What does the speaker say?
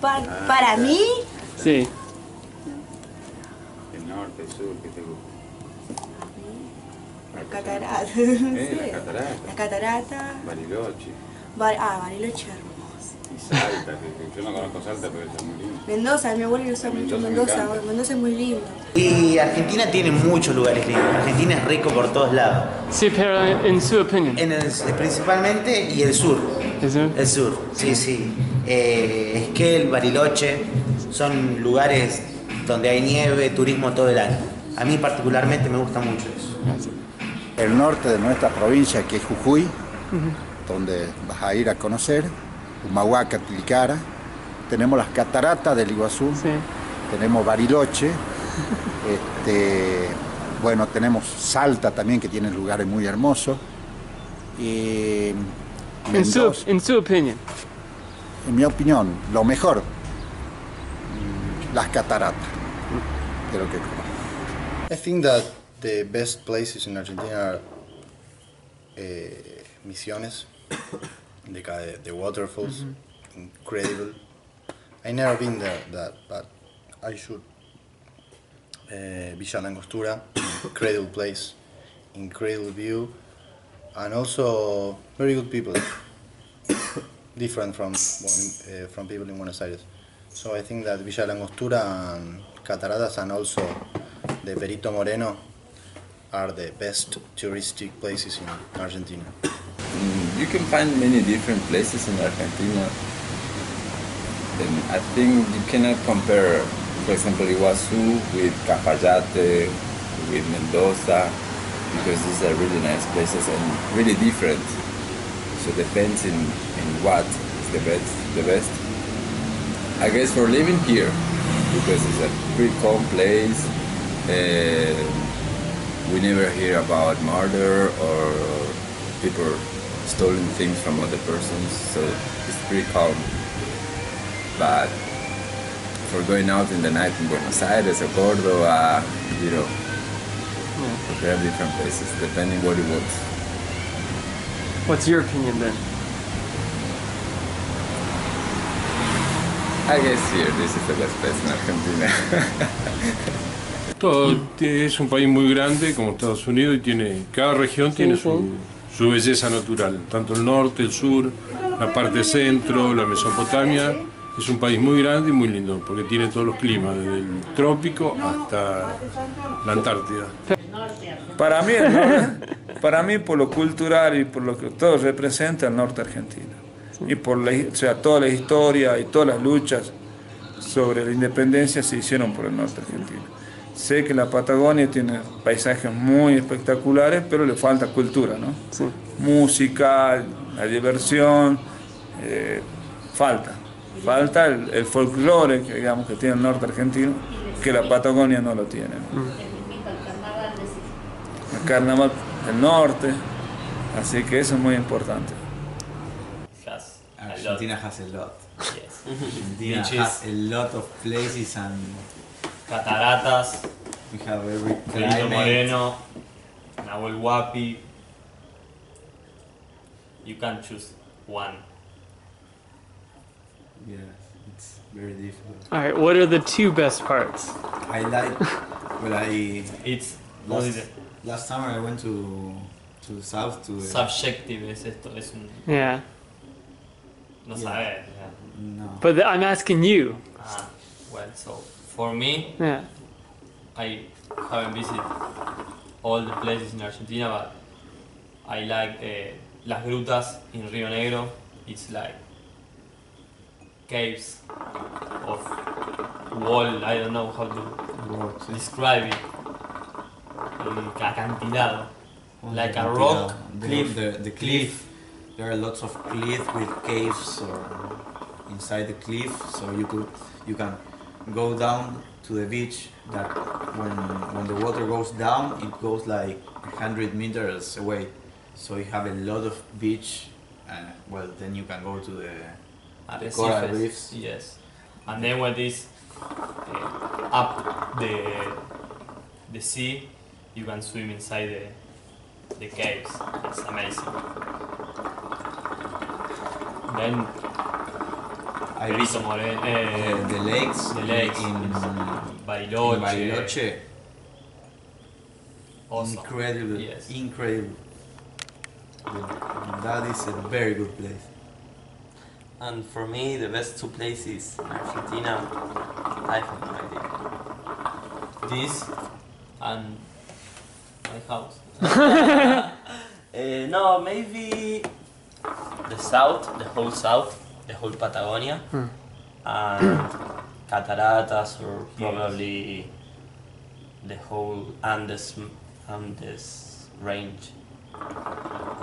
Para mí, Sí. El norte, el sur, ¿qué te gusta? la catarata. La catarata. La catarata. Bariloche. Bariloche hermoso. Y Salta, que yo no conozco Salta, pero es muy lindo. Mendoza, mi abuelo usa mucho Mendoza. Mendoza es muy lindo. Y Argentina tiene muchos lugares lindos. Argentina es rico por todos lados. Sí, pero en su opinión. Principalmente, y el sur. ¿El sur? El sur, sí, sí. Esquel, Bariloche, son lugares donde hay nieve, turismo todo el año. A mí particularmente me gusta mucho eso. El norte de nuestra provincia, que es Jujuy, donde vas a ir a conocer, Humahuaca, Tilcara. Tenemos las cataratas del Iguazú, Sí. tenemos Bariloche, bueno, tenemos Salta también, que tiene lugares muy hermosos. Y Mendoza, En su opinión. en mi opinión, lo mejor, las cataratas, creo que I think that the best places in Argentina are Misiones, the waterfalls, incredible. I never been there, but I should. Villa Langostura, incredible place, incredible view, and also very good people, different from people in Buenos Aires. So I think that Villa Langostura and Cataratas and also the Perito Moreno are the best touristic places in Argentina. You can find many different places in Argentina, and I think you cannot compare, for example, Iguazú with Cafayate, with Mendoza, because these are really nice places and really different. So it depends in what is the best. I guess for living here, because it's a pretty calm place. We never hear about murder or people stealing things from other persons, so it's pretty calm. But for going out in the night in Buenos Aires or Córdoba, you know, there are different places depending what you want. What's your opinion then? I guess here this is the best place in Argentina. Es un país muy grande como Estados Unidos y cada región tiene su belleza natural, tanto el norte, el sur, la parte centro, la Mesopotamia. Es un país muy grande y muy lindo porque tiene todos los climas, desde el trópico hasta la Antártida. Para mí por lo cultural y por lo que todo representa el norte argentino. Y por toda la historia y todas las luchas sobre la independencia se hicieron por el norte argentino. Sé que la Patagonia tiene paisajes muy espectaculares, pero le falta cultura, ¿no? Sí. Música, la diversión, falta el folclore que, digamos, que tiene el norte argentino, que la Patagonia no lo tiene, ¿no? El carnaval del norte, así que eso es muy importante. Argentina has a lot. Yes. Argentina Beaches. has a lot of places and Cataratas, we have every Perito climate. Moreno, Nahuel Huapi. You can choose one. Yeah, it's very difficult. All right, what are the two best parts? I like, well, It's last summer I went to the south to. subjective, es esto, es un... Yeah. No Yeah. sabes. No. But I'm asking you. Well, so for me, Yeah. I haven't visited all the places in Argentina, but I like Las Grutas in Rio Negro. It's like caves of wall, I don't know how to describe it. Acantilado. Like a rock cliff. The cliff. There are lots of cliffs with caves or inside the cliff, so you can go down to the beach. That when the water goes down, it goes like 100 meters away. So you have a lot of beach. Well, then you can go to the coral reefs. Yes, and then when it's up the sea, you can swim inside the caves. It's amazing. Then Perito Moreno, the lakes, the lakes in Bariloche. Bariloche. Awesome. Incredible, Yes. incredible. That is a very good place. And for me, the best two places in Argentina, I have no idea. This and my house. No, maybe the south, the whole south, the whole Patagonia, and Cataratas, or probably the whole Andes range.